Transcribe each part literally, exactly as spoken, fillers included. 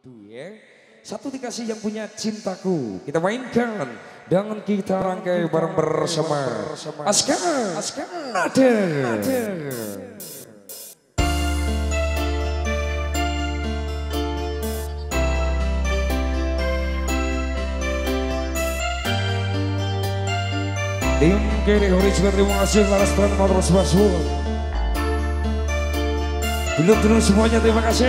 Tuh ya. Satu dikasih yang punya cintaku. Kita mainkan dan kita rangkai bareng bersama Aska Aska Nada. Tim kiri hari juga terima kasih Laras Tran Motor Sebasu. Belum dulu semuanya terima kasih.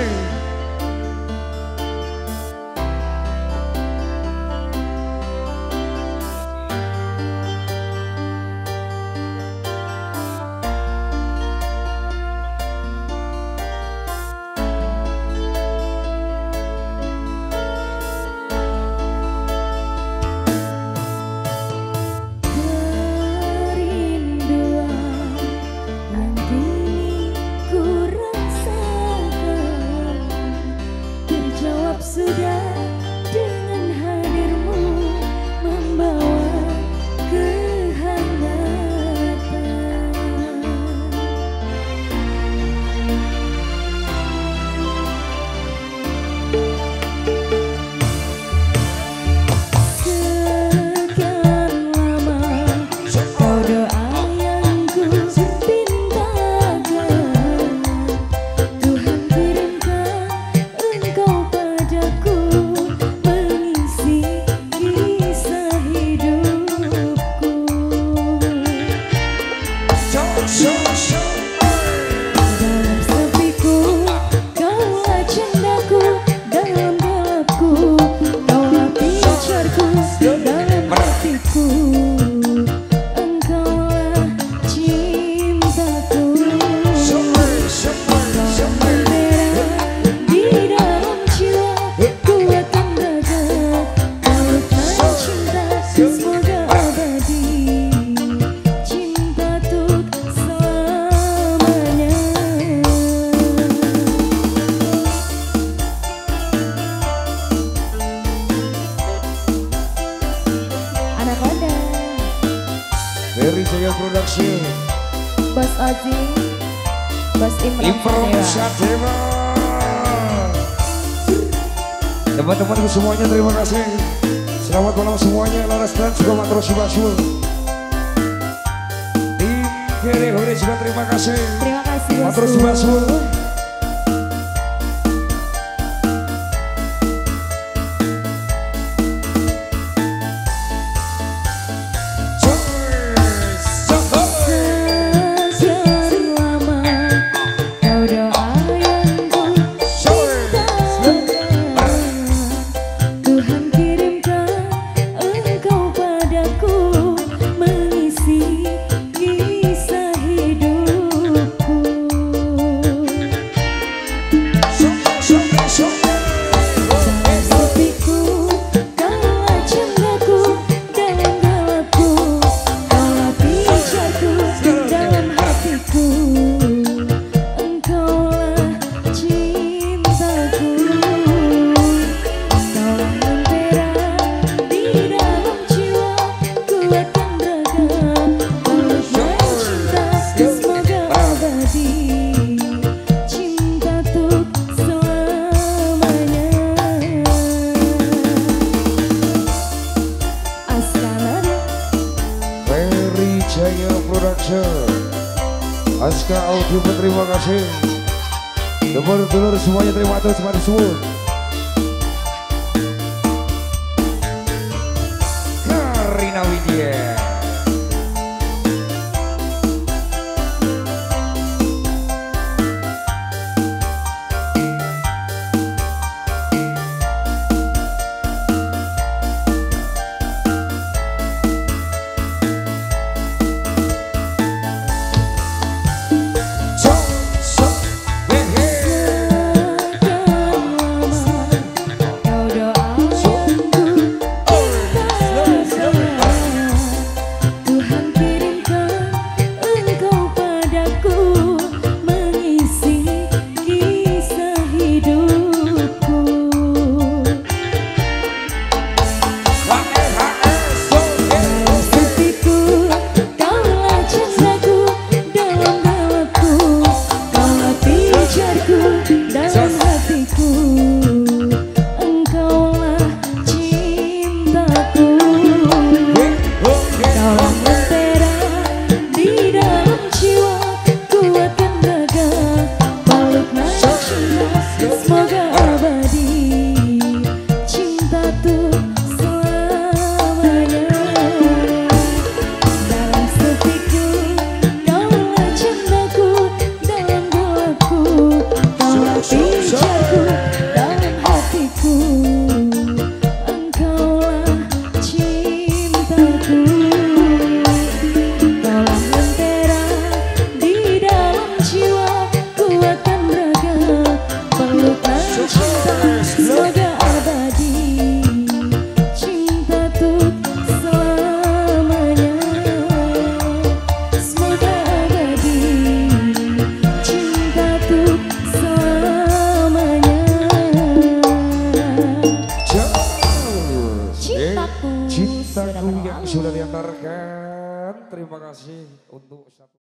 Sudah dengan hadirmu membawa kehangatan. Sekian lama kau doa yang ku pintakan, Tuhan kirimkan engkau padaku mengisi kisah hidupku. Dalam sepiku kaulah cintaku, dalam gelapku kaulah pijarku, dalam hatiku engkaulah cintaku. Kau membera di dalam jiwa, kuatkan raga, balikkan cinta, semoga abadi, cinta untuk selamanya. Anaconda, Dari Jaya Production, Bos Ozi, Bos Imran Improvisasi Sadewa. Dewa. Teman-temanku semuanya terima kasih. Selamat malam semuanya. Laras Tran juga Matro Sibasul. Tim kiri hari juga terima kasih. Terima kasih Matro bosku. Sibasul. Sekian lama kau doa yang ku pintakan, Tuhan kirimkan engkau padaku mengisi kisah hidupku. Dalam sepiku kaulah cintaku, dalam gelapku kaulah pijarku, dalam hatiku engkaulah cintaku. Kaulah membera di dalam jiwa, kuatkan raga, balikkan cinta, semoga abadi, cinta untuk selamanya. Aska Nada, Dari Jaya Production, Aska Audio terima kasih. Dulur-dulur semuanya terima kasih. Terima kasih. Karina Widya. sekian lama cintaku yang sudah diantarkan. Terima kasih untuk satu